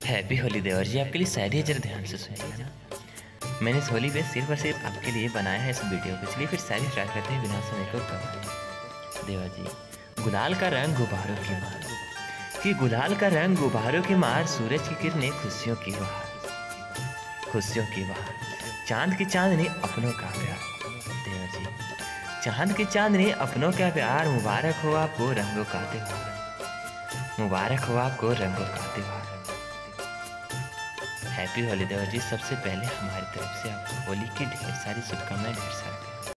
Happy Holi देवर जी। आपके लिए शायद ही जरा ध्यान से सुनिएगा ना। मैंने इस होली पे सिर्फ और सिर्फ आपके लिए बनाया है इस वीडियो को, इसलिए फिर शायद स्टार्ट करते हैं बिना समय को गवाए। देवर जी, गुलाल का रंग गुब्बारों की मार, कि गुलाल का रंग गुब्बारों की मार, सूरज की किरणें खुशियों की बहार, खुशियों की बहार, चांद की चांदनी अपनों का प्यार। देवर जी, चांद की चांदनी अपनों का प्यार, मुबारक हो आपको रंगों का त्योहार, मुबारक हो आपको रंगों का त्योहार। हैप्पी होली देवर जी। सबसे पहले हमारी तरफ से आपको होली की ढेर सारी शुभकामनाएं, ढेर सारा